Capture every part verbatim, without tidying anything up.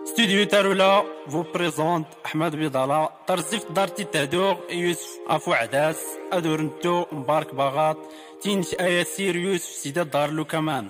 Studio Tarula vous présente Ahmed Bidala, Tarzif Darti Tadour, Yusuf Afou Adas, Adornto, Mbark Bagat, Tinch Ayasir Yusuf Sida Darlu Kaman.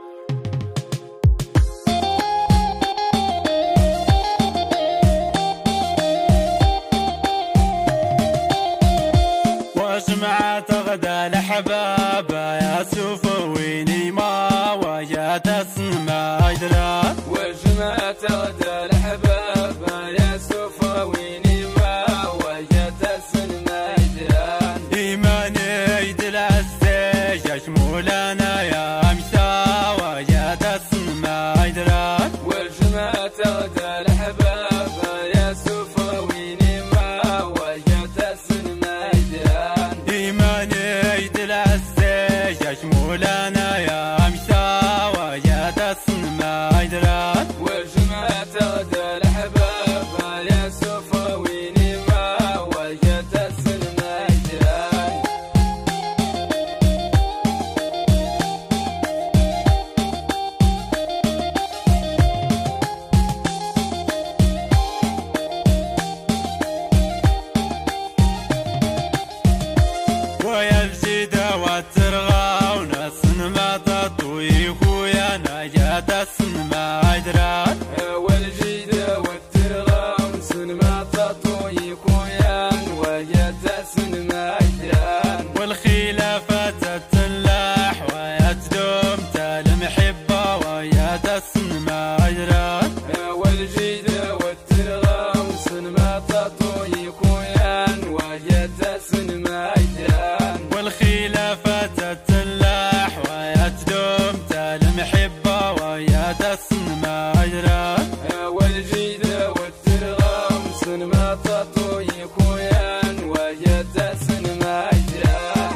وجمعة غدا لحبابا يا سوفويني ما وجات اسمع درات وجمعة غدا لحبابا يا سوفويني ما وجات اسمع درات إيماني يدل عالسيج مولانا يا مسا وجات اسمع درات وجمعة غدا لحبابا يا سوفويني ما وجات اسمع درات إيماني يدل عالسيج مولانا يا مسا وجات اسمع درات وجمعة غدا لحبابا يا سوفويني ما وجات اسمع درات ويا الجيدة والترغى وناس ما تطوي خويا نجات اسمع درات والجيدة والترغى ونسن ما تطوي كويان وجات اسمع درات والخلافة تتلاح ويا تدوم المحبة ويا تسمع درات والجيدة والترغى ونسن ما تطوي كويان وجات اسمع درات والخلافة تتلاح ويا تدوم المحبة ويا تسمع درات والجيدة والترغى ونسن ما تطوي كويان وجات اسمع درات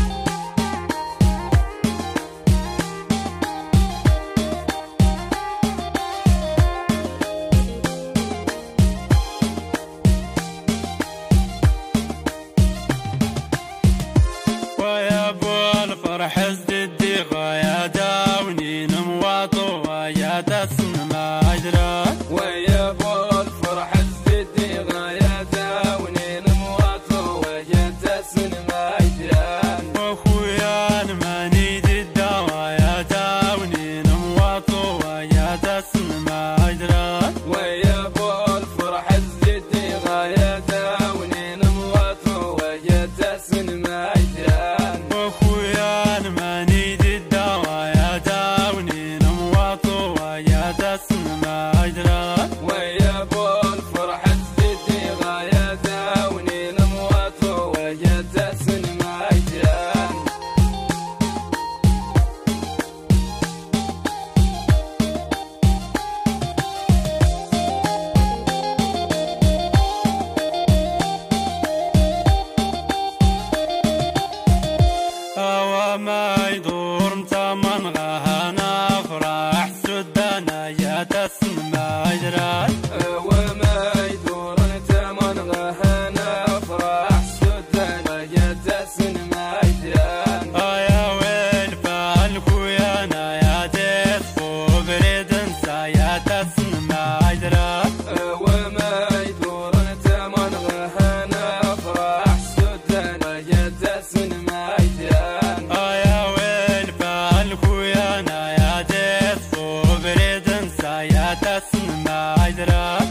ويا ابو الفرح ازددي غايا داوني نمواطو ويا تسمع درات ويا ابو الفرح الزدي غاية داوني نمواطو وجات اسمع درات واخويا ماني ضد ويا داوني نمواطو ويا تسمع درات ويا ابو الفرح الزدي غاية داوني نمواطو وجات اسمع درات واخويا ماني ضد ويا داوني نمواطو ويا تسمع درات ويا ابو الفرح الزدي غاية داوني نمواطو وجات اسمع درات هوا ما يدور متى من غانا فرح سدنا يا تسمع درات وما يدور انت من غهنا افراح سدنا جات اسمع درات يا ويل فال خويانا يا ديفو بريد انسى يا تسمع درات وما يدور انت من غهنا افراح سدنا جات اسمع درات يا ويل فال خويانا يا ديفو بريد انسى يا تسمع درات